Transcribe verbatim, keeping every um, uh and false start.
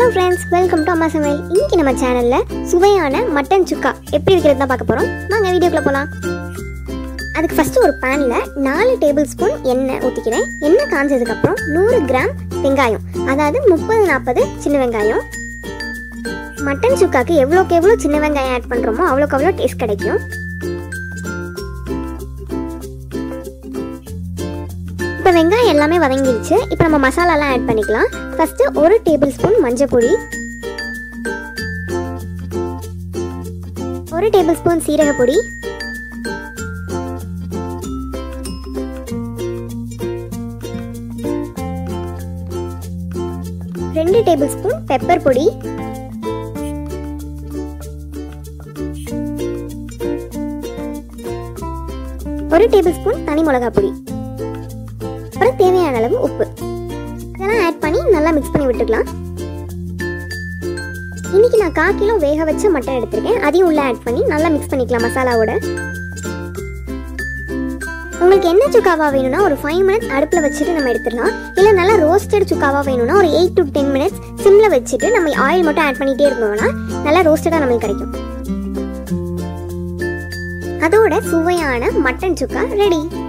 Hello friends, welcome to Amma Samaiyal. இன்னைக்கு நம்ம சேனல்ல சுவையான மட்டன் சுக்கா எப்படி வைக்கிறது தான் பார்க்க போறோம். வாங்க வீடியோக்குள்ள போலாம். அதுக்கு ஃபர்ஸ்ட் ஒரு panல நாலு டேபிள் ஸ்பூன் எண்ணெய் ஊத்திக்கிறேன். எண்ணெய் காஞ்சதுக்கு அப்புறம் நூறு கிராம் வெங்காயம், அதாவது முப்பது நாற்பது சின்ன வெங்காயம். மட்டன் சுக்காக்கு எவ்வளவுக்கு எவ்வளவு சின்ன வெங்காயம் ஆட் பண்றோமோ அவ்வளவுக்கு அவ்வளவு டேஸ்ட் கிடைக்கும். இப்போ வெங்காயம் எல்லாமே வதங்கிடுச்சு. இப்போ நம்ம மசாலாலாம் ஆட் பண்ணிக்கலாம். ஃபர்ஸ்ட் ஒரு டேபிள் ஸ்பூன் மஞ்சள் பொடி, ஒரு டேபிள் ஸ்பூன் சீரக பொடி, ரெண்டு டேபிள் ஸ்பூன் பெப்பர் பொடி, ஒரு டேபிள் ஸ்பூன் தனி மிளகாய் பொடி, அப்புறம் தேவையான அளவு உப்பு. இதெல்லாம் ஆட் பண்ணி நல்லா மிக்ஸ் பண்ணி விட்டுக்கலாம். இன்னைக்கு நான் கால் கிலோ வேக வச்ச மட்டன் எடுத்திருக்கேன். அதையும் உள்ள ஆட் பண்ணி நல்லா மிக்ஸ் பண்ணிக்கலாம் மசாலாவோட. உங்களுக்கு என்ன சுக்காவா வேணும்னா ஒரு ஃபைவ் மினிட்ஸ் அடுப்பில் வச்சுட்டு நம்ம எடுத்துடலாம். இல்லை நல்லா ரோஸ்டட் சுக்காவா வேணும்னா ஒரு எயிட் டு டென் மினிட்ஸ் சிம்மில் வச்சுட்டு நம்ம ஆயில் மட்டும் ஆட் பண்ணிகிட்டே இருந்தோம்னா நல்லா ரோஸ்டடாக நம்மளுக்கு கிடைக்கும். அதோட சுவையான மட்டன் சுக்கா ரெடி.